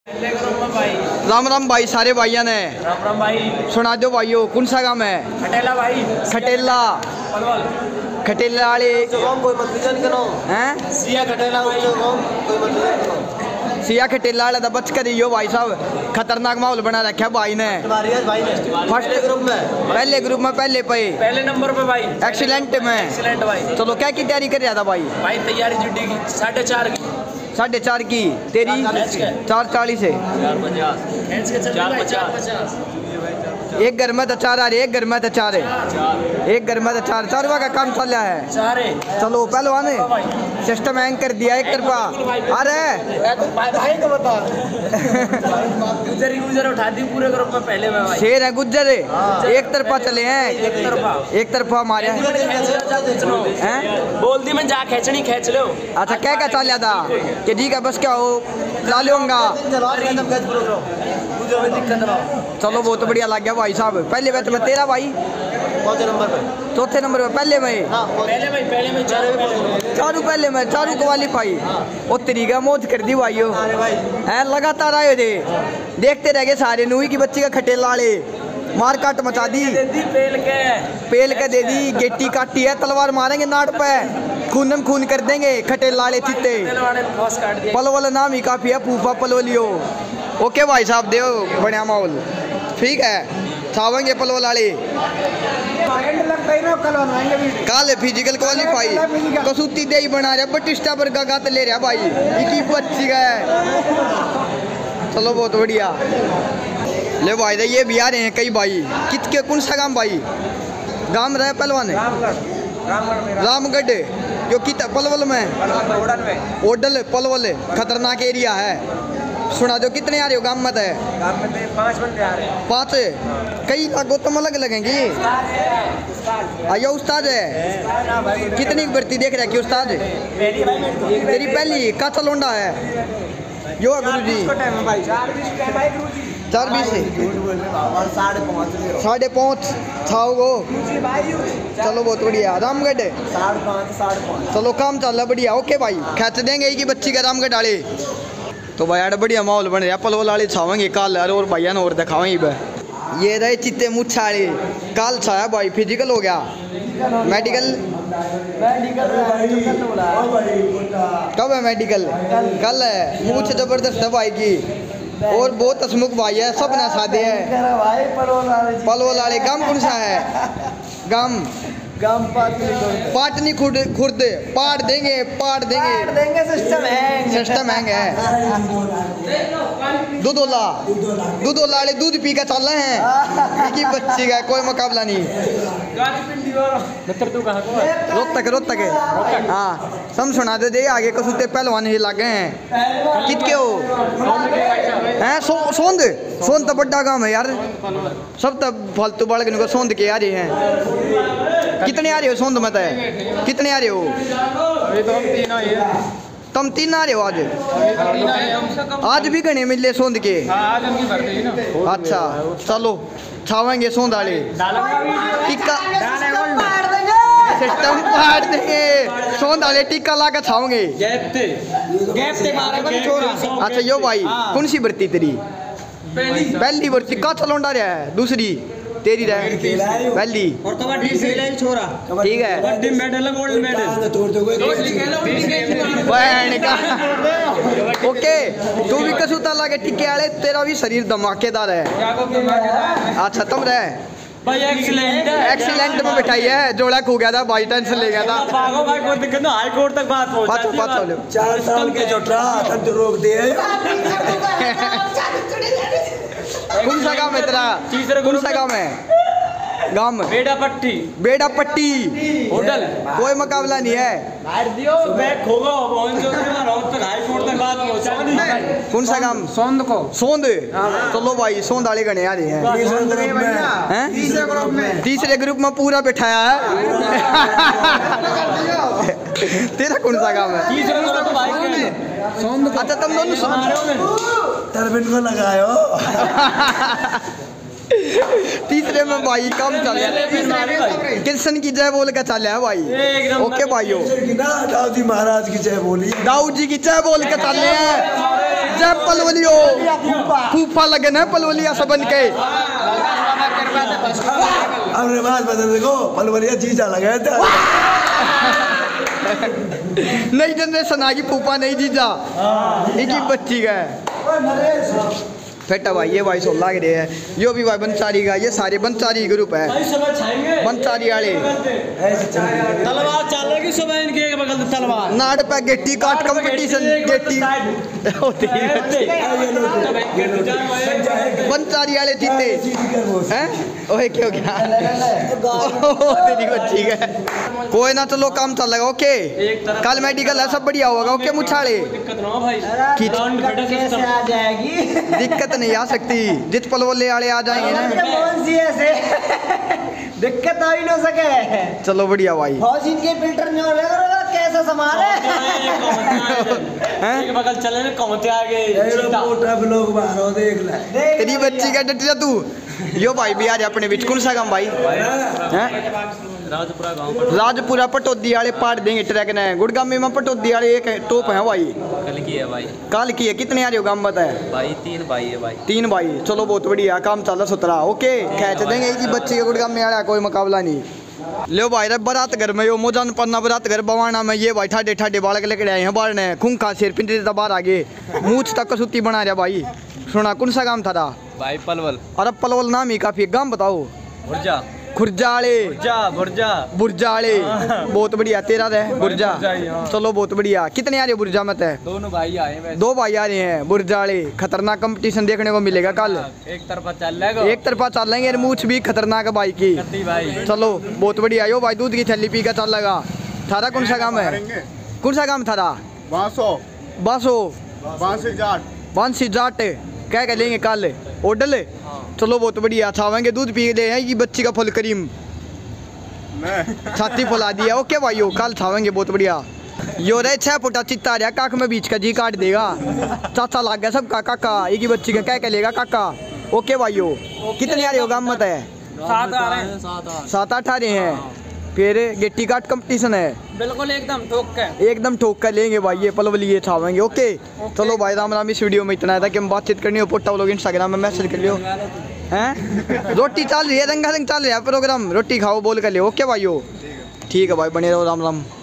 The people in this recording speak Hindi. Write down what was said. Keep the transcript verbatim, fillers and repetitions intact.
राम राम भाई सारे भाइयों ने। राम राम भाई। सुना दो भाइयों, कौन सा गाँव है? खटेला भाई। खटेला खटेला वाले हैं सिया खटेला सिया खटेला वाला बच कर रही हो भाई साहब। खतरनाक माहौल बना रखा भाई ने। फर्स्ट ग्रुप में पहले ग्रुप में पहले पे पहले नंबर पे भाई। एक्सीलेंट में एक्सीलेंट भाई। चलो क्या की तैयारी कर रहा था भाई? भाई तैयारी जुटी की साढ़े चार की साढ़े चार की तेरी चार चालीस है। एक घर में तो चार आ रही है, एक घर में तो चार है, एक घर में तो चार चारवा का काम चल रहा है। चलो पहलवान ने सिस्टम हैंग कर दिया एक तरफा। अरे भाई को बता गुजर गुजर उठा दी पूरे ग्रुप में पहले में भाई। शेर है गुज्जर है, एक तरफा चले हैं, एक तरफा एक तरफा हमारे हैं। बोल दी मैं जा खींचनी खींच लो। अच्छा क्या क्या चल रहा था कि ठीक है बस क्या हो चला लूंगा। चलो बहुत बढ़िया लग गया भाई साहब। पहले बैच में तेरा भाई चौथे नंबर पे चौथे नंबर पे पहले में पहले में पहले में चारू पहले में चारू क्वालीफाई वो तरीका मौज कर दी भाइयों हैं। लगातार आए थे देखते रह गए सारे। नूही की बच्ची का खटेला वाले मार काट मचा दी, पेल के पेल के दे दी, गेटी काटी है, तलवार मारेंगे नाट पे, खूनम खून कर देंगे खटेला वाले चित्ते। पलवल नाम ही काफी है, फूफा पलवलियो। ओके भाई साहब देव बढ़िया माहौल ठीक है। छावेंगे पलवल वाले काले फिजिकल क्वालीफाई कसूती दे ही बना रहा बटिस्टा पर गात ले रहा भाई। एक बच्ची का है। चलो बहुत बढ़िया ले भाई दे ये भी आ रहे हैं कई भाई। कित के कौन सा गाँव भाई? गाँव रहे पहलवान रामगढ़ जो कित पलवल में ओडल पलवल खतरनाक एरिया है। सुना दो कितने आ रहे हो गाँव में? पाँच बंदे आ रहे हैं। पाँच कई लागो तुम अलग लगेंगी। आया उस्ताद है कितनी भर्ती देख रहा है कि उस्ताद तेरी पहली का चलोंडा है यो गुरु जी चार बीस साढ़े पाँच छाओ गो। चलो बहुत बढ़िया रामगढ़ चलो काम चल रहा बढ़िया। ओके भाई खींच देंगे एक ही बच्ची का रामगढ़ डाले। तो भाई यार बढ़िया माहौल बन रहा। पलवल वाले छावेंगे काल और भैया ने और दिखावेंगे। ये रहे चित्ते मुच्छाड़े काल छाया भाई। फिजिकल हो गया मेडिकल कब है? मेडिकल कल है। मुझे जबरदस्त है भाई की और बहुत हसमुख भाई है। सब ना सादे है। पलवल वाले गाँव कौन सा है? गाँव गांव पाटनी पाटनी खुर्द खुर्द पाट देंगे पाट देंगे देंगे सिस्टम है सिस्टम है। दूध वाला दूध वाले दूध पी कर चल रहे हैं की बच्ची का कोई मुकाबला नहीं। रोक तक रोक तक हाँ सम सुना दे दे आगे कसूते पहलवान ही लागे हैं। कित के हो हैं? सो सोंद सोंद तो बड़ा काम है यार। सब तब फालतू बालक को सोंद के आ रहे हैं। कितने आ रहे हो सोंद मत है? कितने आ रहे हो? तुम तीन आ रहे हो आज? आज भी घने मिले सोंद के। अच्छा चलो छावेंगे सोंद वाले टिक्का सिस्टम फाड़ देंगे। सोंद वाले टिक्का ला कर छावेंगे। अच्छा यो भाई कौन सी भर्ती तेरी? पहली भर्ती का चलोंडा रहा है? दूसरी तेरी रहे पहली और कबड्डी खेला ही छोरा ठीक है। कबड्डी मेडल गोल्ड मेडल बहन का। ओके तू भी कसूता लाके टिक्के वाले तेरा भी शरीर धमाकेदार है। अच्छा तुम रहे भाई एक्सीलेंट एक्सीलेंट में बिठाई है। जोड़ा खो गया था भाई टेंशन ले गया था। भागो भाई कोई दिक्कत ना हाई कोर्ट तक बात पहुंचा पाँच चार साल के जोटरा तक तो रोक दिए। कौन सा गाँव है तेरा? तीसरा कौन सा गाँव है? गाँव में बेड़ा पट्टी बेड़ा पट्टी होटल कोई मुकाबला नहीं है। कौन सा गाँव? सोंद को सोंद। चलो भाई सोंद वाले गणे आ रहे हैं। तीसरे ग्रुप में पूरा बिठाया है। तेरा कौन सा गाँव है? अच्छा तुम दोनों तरबिन को लगायो। तीसरे में भाई कम चल रहा है। कृष्ण की जय बोल के चल रहा है भाई। ओके भाइयों दाऊद जी महाराज की जय बोली। दाऊद जी की जय बोल के चल रहे हैं। जय पलवलियो फूफा लगे ना पलवलिया सबन के। अब रिवाज बदल देखो पलवलिया जीजा लगा था। नई जनरेशन आ गई फूफा नहीं जीजा इनकी बच्ची का है। फेटा भाई ये भाई सो लाग रहे हैं यो भी भाई बंचारी का ये सारे बंचारी ग्रुप है बंचारी वाले। तलवार चल रही सुबह इनके एक बगल से तलवार नाट पे गेटी काट कंपटीशन गेटी होती बंचारी वाले जीते हैं। ओए क्यों क्या तेरी बच्ची का कोई ना चलो काम चल लगा ओके कल मेडिकल है सब बढ़िया होगा ओके मुछाड़े दिक्कत नहीं आ सकती जित पलवले वाले आ जाएंगे ना दिक्कत आ ही ना सके। चलो बढ़िया भाई इनके फिल्टर नहीं हो रहा कैसे संभाले एक बगल चले ना कौन आगे लोग बाहर देख ले तेरी बच्ची का डट जा तू यो भाई भी आज अपने बीच कौन सा काम भाई राजपुरा गांव राजपुरा पटोदी वाले पाट देंगे ट्रैक ने गुड़गामी में पटोदी वाले एक टॉप है भाई कल की है भाई काल की है कितने आ रहे हो काम बताए भाई तीन भाई है भाई तीन भाई चलो बहुत बढ़िया काम चल सुतरा ओके खींच देंगे इसी बच्चे के गुड़गामी वाला कोई मुकाबला नहीं। लो भाई रे बारात घर में यो मोजान पन्ना बारात घर बवाना में ये भाई ठाडे ठाडे बालक लेके आए हैं बाहर ने खूंखा सिर पिंजरे से बाहर आगे मूछ तक कसूती बना रहा भाई। सुना कौन सा काम था भाई पलवल अरे पलवल नाम ही काफी गांव बताओ बुर्जा खुरजाले बुर्जा बुर्जा बुर्जाले बहुत बढ़िया तेरा है बुर्जा चलो बहुत बढ़िया कितने आ रहे बुर्जा में है दोनों भाई आए हैं दो भाई आ रहे हैं बुर्जाले खतरनाक कंपटीशन देखने को मिलेगा कल एक तरफा चल लेगा एक तरफा चल लेंगे मूछ भी खतरनाक है भाई की भाई चलो बहुत बढ़िया यो भाई दूध की थैली पी कर चल लगा थारा कौन सा काम है कौन सा काम थारा बांसो बासो बांसी जाट बांसी जाट क्या कह लेंगे कल ओडल चलो बहुत बढ़िया छावेंगे दूध पी ले ये बच्ची का फुल करीम छाती फुला दिया ओके भाइयों कल छावेंगे बहुत बढ़िया। यो रे छह फुटा चित्ता रहा काक में बीच का जी काट देगा चाचा लाग गया सब काका का एक ही बच्ची का क्या कह लेगा काका ओके भाइयों कितने आ रहे हो गाँव मत है सात आ रहे हैं सात आठ आ रहे हैं फिर गेटी काट कंपटीशन है बिल्कुल एकदम ठोक कर एकदम ठोक कर लेंगे भाई ये पलवल ये छावेंगे ओके चलो भाई राम राम इस वीडियो में इतना था कि हम बातचीत करनी हो पोटा लोग इंस्टाग्राम में मैसेज कर लियो हैं रोटी चल रही है रंगा रंग चल रहा है प्रोग्राम रोटी खाओ बोल कर लियो ओके भाइयों ठीक है भाई बने रहो राम राम।